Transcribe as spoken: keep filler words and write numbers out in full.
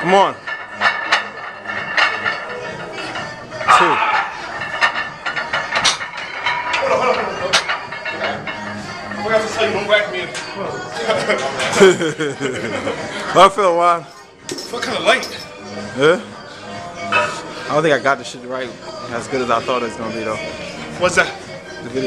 Come on. Two. Hold on, hold on, hold on. I forgot to tell you, don't whack me in. How I feel, Juan? What kind of light? Yeah? I don't think I got the shit right as good as I thought it was gonna be though. What's that?